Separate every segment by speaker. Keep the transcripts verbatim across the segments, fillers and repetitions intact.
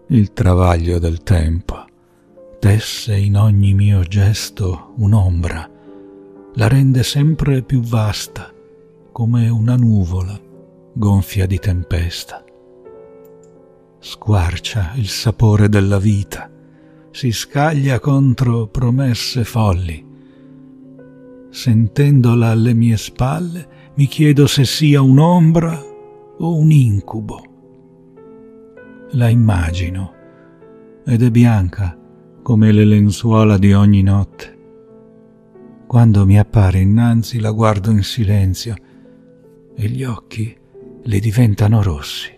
Speaker 1: Il travaglio del tempo tesse in ogni mio gesto un'ombra, la rende sempre più vasta, come una nuvola gonfia di tempesta. Squarcia il sapore della vita, si scaglia contro promesse folli. Sentendola alle mie spalle, mi chiedo se sia un'ombra o un incubo. La immagino ed è bianca come le lenzuola di ogni notte. Quando mi appare innanzi la guardo in silenzio e gli occhi le diventano rossi.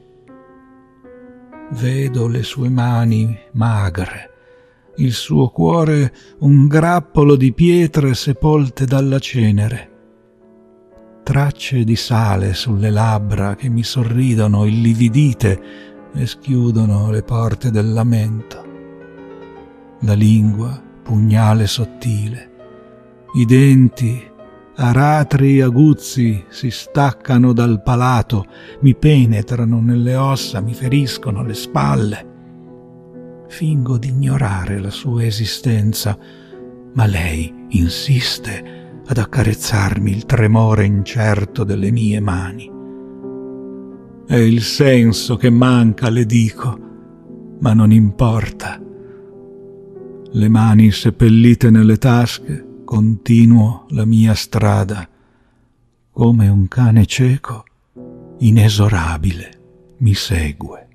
Speaker 1: Vedo le sue mani magre, il suo cuore un grappolo di pietre sepolte dalla cenere, tracce di sale sulle labbra che mi sorridono illividite e schiudono le porte del lamento. La lingua, pugnale sottile, i denti, aratri aguzzi, si staccano dal palato, mi penetrano nelle ossa, mi feriscono le spalle. Fingo di ignorare la sua esistenza, ma lei insiste ad accarezzarmi il tremore incerto delle mie mani. È il senso che manca, le dico, ma non importa. Le mani seppellite nelle tasche, continuo la mia strada, come un cane cieco, inesorabile, mi segue.